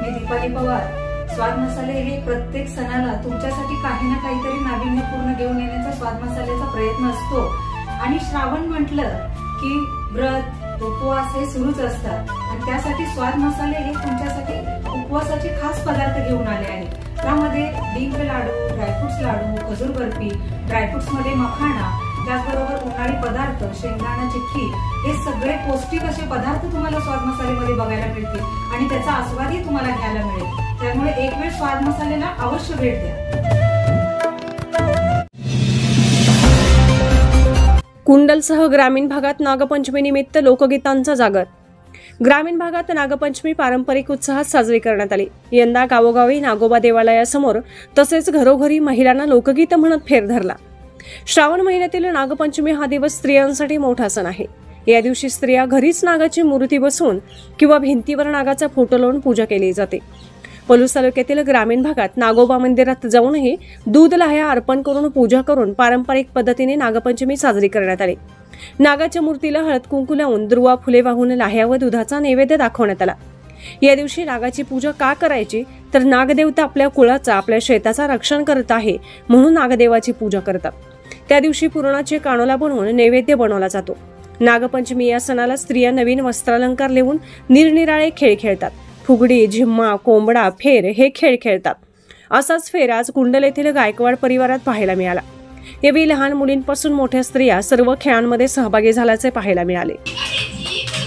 मी दीपाली पवार। स्वाद मसाले हे प्रत्येक सणाला तुमच्यासाठी काही ना काहीतरी नाविन्यपूर्ण घेऊन येण्याचा स्वाद मसाल्याचा प्रयत्न असतो। आणि श्रावण म्हटलं की व्रत उपवास हे सुरूच असतात आणि त्यासाठी स्वाद मसाले हे तुमच्यासाठी उपवासाचे खास पदार्थ घेऊन आले आहेत। त्यामध्ये डिंक लाडू, ड्रायफ्रुट्स लाडू, खजूर बर्फी, ड्रायफ्रुट्स मध्ये मखाना, त्याचबरोबर उन्हाळी पदार्थ, शेंगदाणा चिक्की, हे सगळे पौष्टिक असे पदार्थ तुम्हाला स्वाद मसालेमध्ये बघायला मिळतील आणि त्याचा आस्वादही तुम्हाला घ्यायला मिळेल। त्यामुळे एक वेळ स्वाद मसालेला अवश्य भेट द्या। कुंडलसह ग्रामीण भागात नागपंचमी निमित्त लोकगीतांचा जागर। ग्रामीण भागात नागपंचमी पारंपरिक उत्साहात साजरी करण्यात आली। यंदा गावोगावी नागोबा देवालयासमोर तसेच घरोघरी महिलांना लोकगीत म्हणत फेर धरला। श्रावण महिन्यातील नागपंचमी हा दिवस स्त्रियांसाठी मोठा सण आहे। या दिवशी स्त्रिया घरीच नागाची मूर्ती बसवून किंवा भिंतीवर नागाचा फोटो लावून पूजा केली जाते। पलूस तालुक्यातील ग्रामीण भागात नागोबा मंदिरात जाऊनही दूध लाह्या अर्पण करून पूजा करून पारंपरिक पद्धतीने नागपंचमी साजरी करण्यात आली। नागाच्या मूर्तीला हळद कुंकू लावून दुर्वा फुले वाहून लाह्या व दुधाचा नैवेद्य दाखवण्यात आला। या दिवशी नागाची पूजा का करायची तर नागदेवता आपल्या कुळाचा, आपल्या शेताचा रक्षण करत आहे म्हणून नागदेवाची पूजा करतात। त्या दिवशी पुरणाचे कानोला बनवून नैवेद्य बनवला जातो। नागपंचमी या सणाला स्त्रिया नवीन वस्त्रालंकार लेवून निरनिराळे खेळ खेळतात। फुगडी, झिम्मा, कोंबडा, फेर हे खेळ खेळतात। असाच फेर आज कुंडल येथील गायकवाड परिवारात पाहायला मिळाला। यावेळी लहान मुलींपासून मोठ्या स्त्रिया सर्व खेळांमध्ये सहभागी झाल्याचे पाहायला मिळाले।